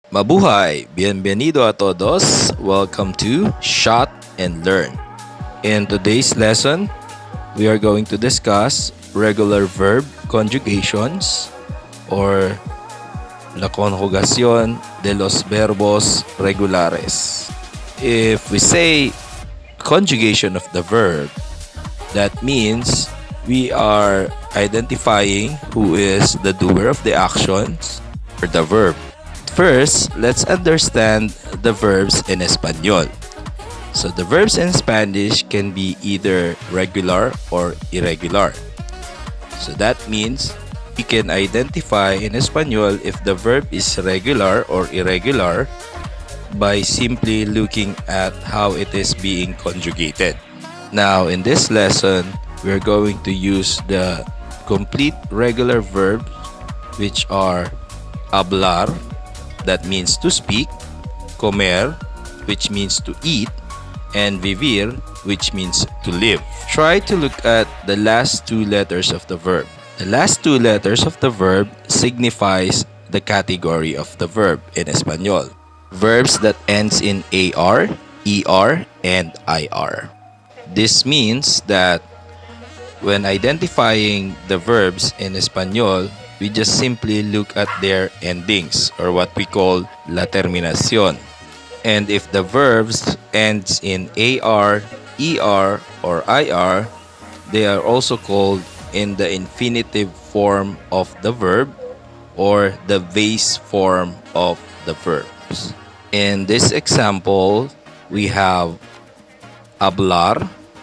Mabuhay! Bienvenido a todos! Welcome to Shot and Learn. In today's lesson, we are going to discuss regular verb conjugations or la conjugación de los verbos regulares. If we say conjugation of the verb, that means we are identifying who is the doer of the actions or the verb. First, let's understand the verbs in Espanol. So the verbs in Spanish can be either regular or irregular. So that means we can identify in Espanol if the verb is regular or irregular by simply looking at how it is being conjugated. Now in this lesson, we're going to use the complete regular verbs, which are hablar, that means to speak, comer, which means to eat, and vivir, which means to live. Try to look at the last two letters of the verb. The last two letters of the verb signifies the category of the verb in Espanol. Verbs that ends in AR, ER, and IR. This means that when identifying the verbs in Espanol, we just simply look at their endings or what we call la terminación. And if the verbs ends in AR, ER, or IR, they are also called in the infinitive form of the verb or the base form of the verbs. In this example, we have hablar,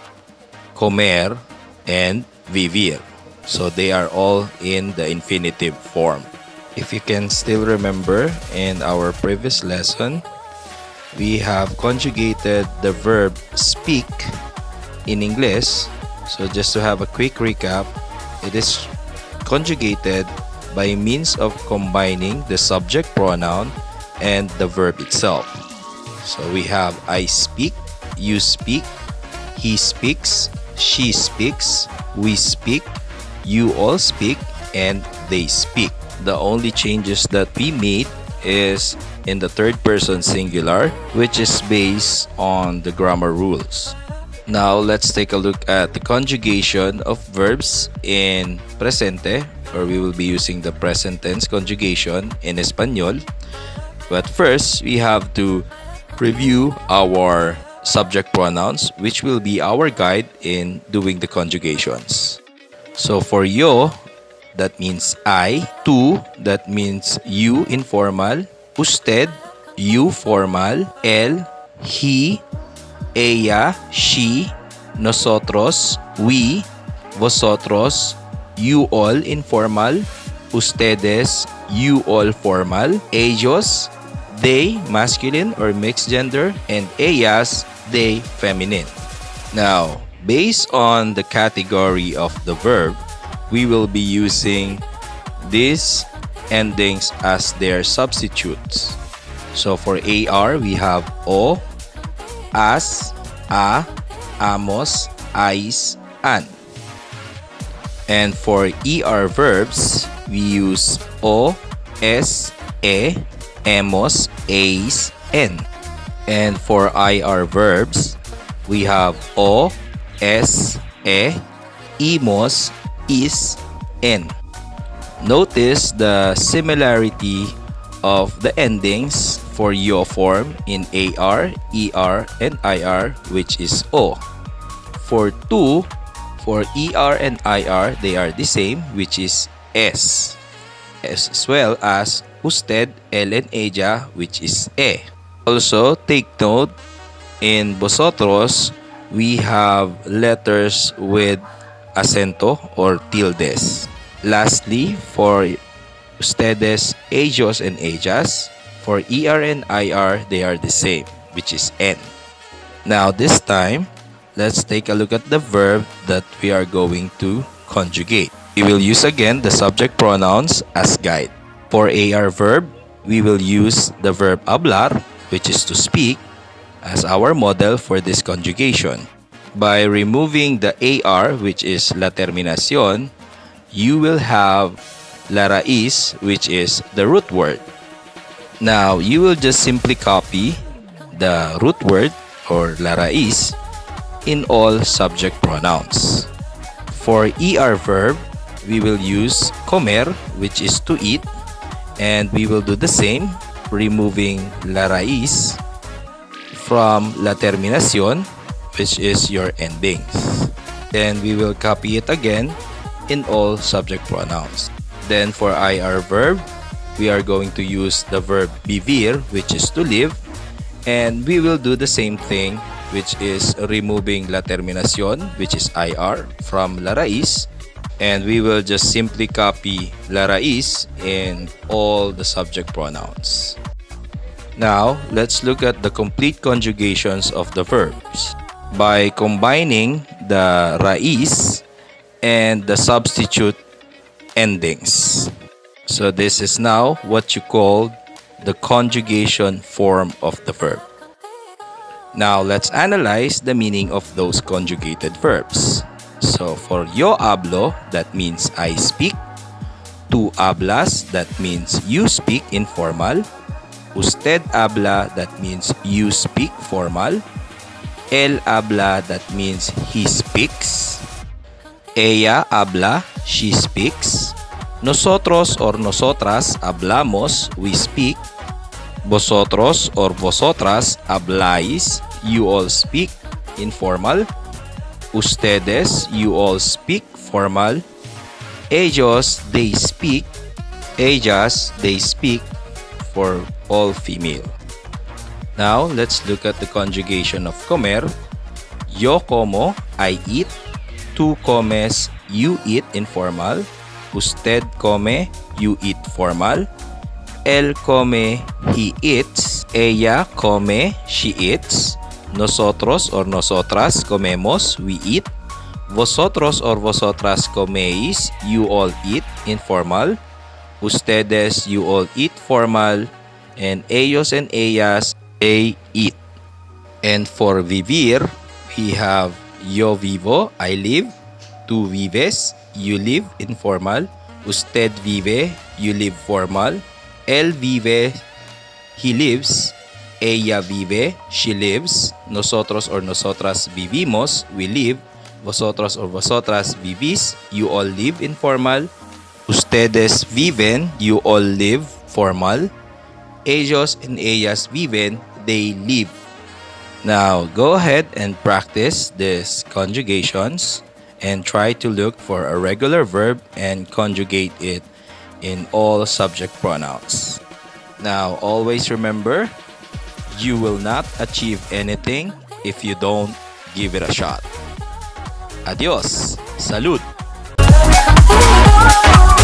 comer, and vivir. So they are all in the infinitive form. If you can still remember, in our previous lesson, we have conjugated the verb speak in English. So just to have a quick recap, it is conjugated by means of combining the subject pronoun and the verb itself. So we have I speak, you speak, he speaks, she speaks, we speak, you all speak, and they speak. The only changes that we made is in the third person singular, which is based on the grammar rules. Now let's take a look at the conjugation of verbs in presente, or we will be using the present tense conjugation in Espanol. But first, we have to review our subject pronouns, which will be our guide in doing the conjugations. So for yo, that means I. Tú, that means you informal. Usted, you formal. Él, he. Ella, she. Nosotros, we. Vosotros, you all informal. Ustedes, you all formal. Ellos, they masculine or mixed gender. And ellas, they feminine. Now, based on the category of the verb, we will be using these endings as their substitutes. So for AR, we have O, as, a, amos, ais, an. And for ER verbs, we use O, es, e, emos, eis, en. And for IR verbs, we have O, es, e, imos, is, en. Notice the similarity of the endings for yo form in AR, ER, and IR, which is O. For tu, for ER and IR, they are the same, which is S. As well as usted, él, and ella, which is E. Also, take note, in vosotros, we have letters with acento or tildes. Lastly, for ustedes, ellos, and ellas, for ER and IR, they are the same, which is N. Now this time, let's take a look at the verb that we are going to conjugate. We will use again the subject pronouns as guide. For AR verb, we will use the verb hablar, which is to speak, as our model for this conjugation. By removing the AR, which is la terminación, you will have la raíz, which is the root word. Now, you will just simply copy the root word or la raíz in all subject pronouns. For ER verb, we will use comer, which is to eat, and we will do the same, removing la raíz from la terminación, which is your endings. Then we will copy it again in all subject pronouns. Then for IR verb, we are going to use the verb vivir, which is to live, and we will do the same thing, which is removing la terminación, which is IR, from la raíz, and we will just simply copy la raíz in all the subject pronouns. Now, let's look at the complete conjugations of the verbs by combining the raíz and the substitute endings. So this is now what you call the conjugation form of the verb. Now let's analyze the meaning of those conjugated verbs. So for yo hablo, that means I speak. Tú hablas, that means you speak informal. Usted habla, that means you speak formal. Él habla, that means he speaks. Ella habla, she speaks. Nosotros or nosotras hablamos, we speak. Vosotros or vosotras habláis, you all speak informal. Ustedes, you all speak formal. Ellos, they speak. Ellas, they speak, for all female. Now, let's look at the conjugation of comer. Yo como, I eat. Tú comes, you eat informal. Usted come, you eat formal. Él come, he eats. Ella come, she eats. Nosotros or nosotras comemos, we eat. Vosotros or vosotras coméis, you all eat informal. Ustedes, you all eat formal. And ellos and ellas, they eat. And for vivir, we have yo vivo, I live. Tú vives, you live informal. Usted vive, you live formal. Él vive, he lives. Ella vive, she lives. Nosotros or nosotras vivimos, we live. Vosotros or vosotras vivís, you all live informal. Ustedes viven, you all live formal. Ellos and ellas viven, they live. Now, go ahead and practice these conjugations and try to look for a regular verb and conjugate it in all subject pronouns. Now, always remember, you will not achieve anything if you don't give it a shot. Adios. Salud.